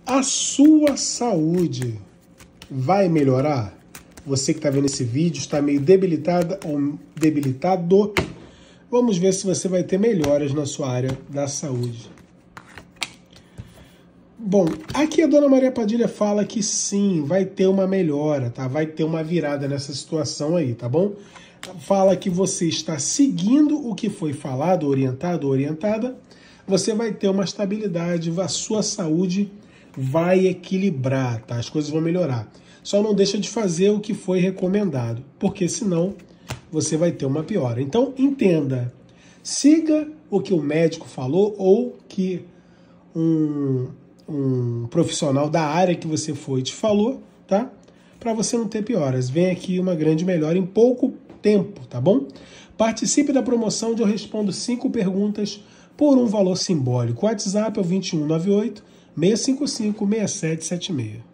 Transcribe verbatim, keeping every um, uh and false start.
A sua saúde vai melhorar? Você que está vendo esse vídeo está meio debilitada ou debilitado. Vamos ver se você vai ter melhoras na sua área da saúde. Bom, aqui a dona Maria Padilha fala que sim, vai ter uma melhora, tá? Vai ter uma virada nessa situação aí, tá bom? Fala que você está seguindo o que foi falado, orientado, orientada, você vai ter uma estabilidade, a sua saúde vai equilibrar, tá? As coisas vão melhorar. Só não deixa de fazer o que foi recomendado, porque senão você vai ter uma piora. Então, entenda, siga o que o médico falou ou que um, um profissional da área que você foi te falou, tá? Para você não ter pioras. Vem aqui uma grande melhora em pouco tempo, tá bom? Participe da promoção onde eu respondo cinco perguntas por um valor simbólico. O WhatsApp é o vinte e um, noventa e oito, seiscentos e cinquenta e cinco, sessenta e sete setenta e seis.